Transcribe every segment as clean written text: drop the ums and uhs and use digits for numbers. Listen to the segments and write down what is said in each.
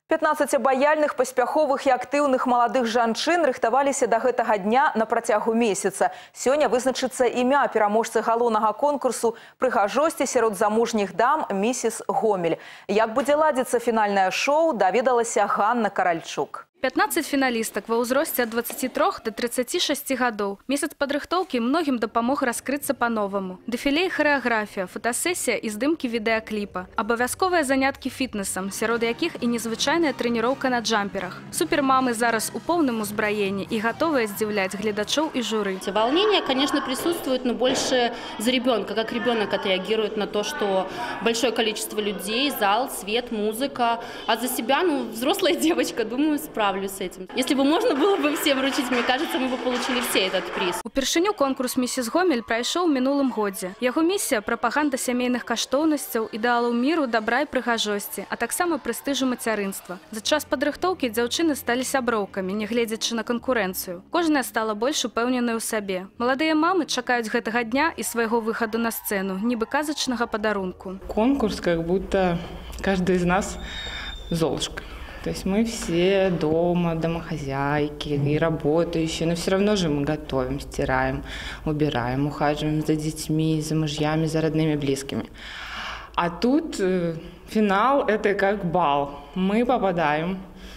15 абаяльных, паспяховых і актыўных маладых жанчын рыхтаваліся да гэтага дня на працягу месяца. Сёння вызначыцца імя пераможцы галоўнага конкурсу прыгажосці сярод замужніх дам місіс Гомель. Як будзе ладзіцца фінальнае шоу, даведалася Ганна Каральчук. 15 фіналістак ва ўзросце ад 23 до 36 гадоў. Месяц падрыхтоўкі многім дапамог раскрыцца па-новаму. Дэфіле і харэаграфія, фотасесія і здымкі відэакліпа. Абавязковыя заняткі фітнесам, сярод якіх і незвычайная трэніроўка на джамперах. Супермамы зараз у поўным узбраенні і гатовыя здзіўляць гледачоў і журы. Волнение, конечно, присутствует, но больше за ребенка. Как ребенок отреагирует на то, что большое количество людей, зал, свет, музыка. А за себя, взрослая девочка, думаю, справлюсь с этим. Если бы можно было бы всем вручить, мне кажется, мы бы получили все этот приз. Упершыню конкурс «Місіс Гомель» прайшоў у мінулым годзе. Яго місія – прапаганда сямейных каштоўнасцяў, ідэалаў міру, дабра і прыгажосці, а таксама прэстыжу мацярынства. За час падрыхтоўкі дзяўчыны сталі сяброўкамі, нягледзячы на канкурэнцыю. Кожная стала больш упэўненай у сабе. Маладыя мамы чакаюць гэтага дня і свайго выхаду на сцэну, нібы казачнага падарунку. Конкурс, как будто каждый из нас Золушка. То есть мы все дома, домохозяйки и работающие, но все равно же мы готовим, стираем, убираем, ухаживаем за детьми, за мужьями, за родными, близкими. А тут финал – это как бал. Мы попадаем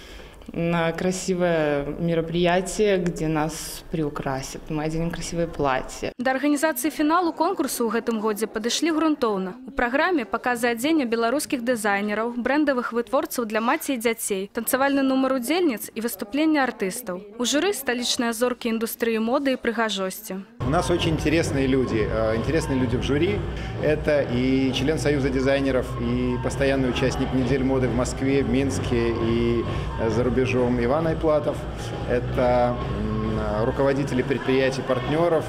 на красивое мероприятие, где нас приукрасят. Мы оденем красивое платье. Да арганізацыі фіналу конкурсу ў гэтым годзе падышлі грунтоўна. У праграме паказы адзення беларускіх дызайнераў, брэндавых вытворцаў для маці і дзяцей, танцавальны нумар удзельніц і выступленне артыстаў. У журы сталічныя зоркі індустрыі моды і прыгажосці. У нас очень интересные люди в жюри. Это и член Союза дизайнеров, и постоянный участник недель моды в Москве, в Минске и за рубежом Иван Айплатов. Это руководители предприятий-партнеров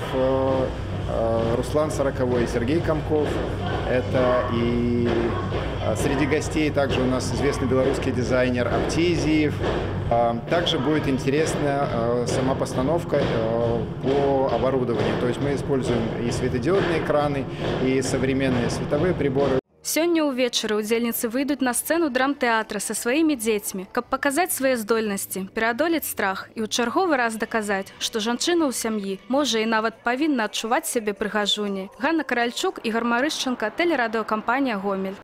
Руслан Сороковой и Сергей Комков. Это и среди гостей также у нас известный белорусский дизайнер Аптизиев. Также будет интересна сама постановка по оборудованию. То есть мы используем и светодиодные экраны, и современные световые приборы. Сёння ўвечары удзельніцы выйдуць на сцэну драмтэатра са сваімі дзецьмі, каб паказаць свае здольнасці, пераадолець страх і ў чарговы раз даказаць, што жанчына ў сям'і можа і нават павінна адчуваць сябе прыгажуняй. Ганна Каральчук, Ігор Марышченка, тэлерадыёкампанія «Гомель».